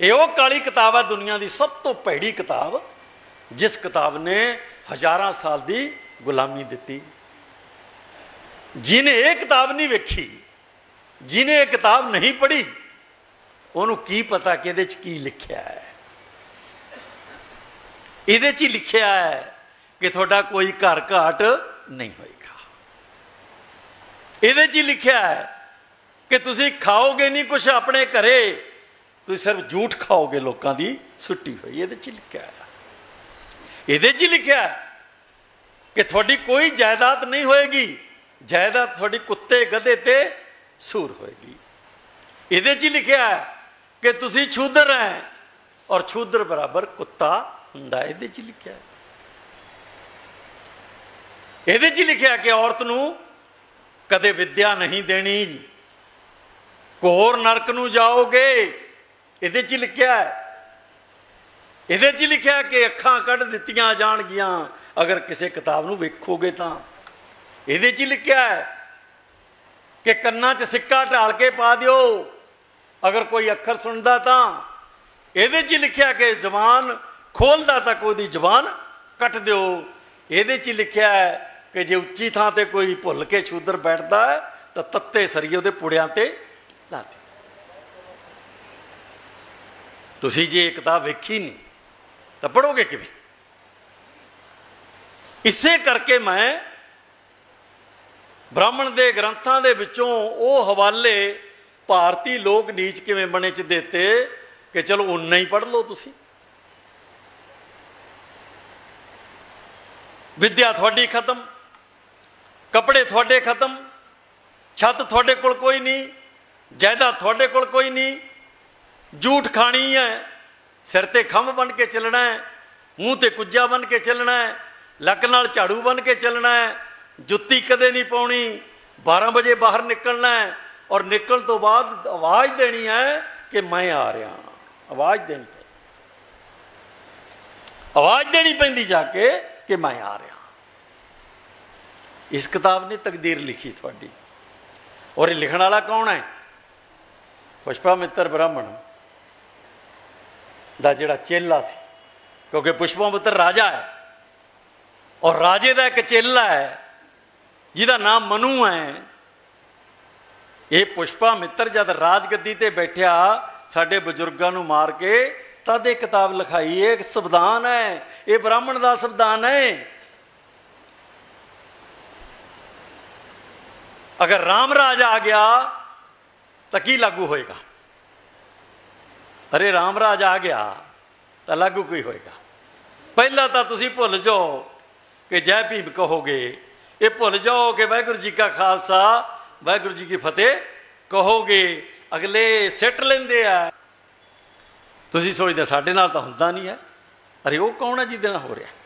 ये वो काली किताब है, दुनिया की सब तो भैड़ी किताब, जिस किताब ने हज़ारां साल की गुलामी दी। जिन्हें ये किताब नहीं वेखी, जिन्हें ये किताब नहीं पढ़ी, उन्होंने की पता कि इहदे च की लिखिया है। इहदे च लिखिया है कि थोड़ा कोई घर घाट नहीं होएगा। इहदे च लिखिया है कि तुसी खाओगे नहीं कुछ अपने घरे, तुम सिर्फ झूठ खाओगे लोगों की सुट्टी हुई। ये लिखा है, ये लिखा है कि थोड़ी कोई जायदाद नहीं होएगी, जायदाद थोड़ी कुत्ते गधे ते सूर होएगी। ये लिखा है कि तुसी छूदर हैं और छूदर बराबर कुत्ता हुंदा। ये लिखा है, ये लिखा है कि औरत नूं कदे विद्या नहीं देनी, घोर नरक नूं जाओगे। ये लिखा है, ये लिखा है कि अखां कढ़ दित्तियां जाणगियां अगर किसी किताब नूं वेखोगे तां। ये लिखा है कि कन्नां च सिक्का ढाल के पा दिओ अगर कोई अखर सुनदा तां। ये लिखा है कि जबान खोलदा तां कोई जबान कट दिओ। ये लिखा है कि जे उच्ची थां ते कोई भुल के छूदर बैठदा है तो तत्ते सरिये उहदे पुड़ियां ते ला दिओ। तुसी जे किताब वेखी नहीं तो पढ़ोगे किवें? इसे करके मैं ब्राह्मण दे ग्रंथां दे विचों वो हवाले भारती लोक नीच किवें बने च देते कि चलो उन्ना ही पढ़ लो। तुसी विद्या थोड़ी खत्म, कपड़े थोड़े खत्म, छत थोड़े कोल कोई नहीं, जायदाद थोड़े कोल कोई नहीं, झूठ खानी है, सिर ते खंभ बन के चलना है, मूँह ते कुज्जा बन के चलना है, लक नाल झाड़ू बन के चलना है, जुत्ती कदे नहीं पाउणी, 12 बजे बाहर निकलना है और निकल तो बाद आवाज़ देनी है कि मैं आ रहा। आवाज़ देनी पई, आवाज़ देनी पैंदी जाके कि मैं आ रहा। इस किताब ने तकदीर लिखी थोड़ी। और ये लिखण वाला कौन है? पुष्पामित्र ब्राह्मण दा जिहड़ा चेला सी, क्योंकि पुष्पामित्र राजा है और राजे का एक चेला है जिहदा नाम मनु है। ये पुष्पामित्र जब राजगद्दी ते बैठा साडे बजुर्गों नूं मार के तद ये किताब लिखाई। ये संविधान है, ये ब्राह्मण का संविधान है। अगर राम राज आ गया तो की लागू होएगा? अरे राम राज आ गया तो लागू कोई होएगा? पहला तो तुसी भुल जाओ कि जय भीम कहोगे, ये भुल जाओ कि वाहिगुरू जी का खालसा वाहिगुरू जी की फतेह कहोगे। अगले सिट लेंदे आ, तुसी सोचदे साडे नाल तां हुंदा नहीं है। अरे वो कौन है जिहदे नाल हो रहा?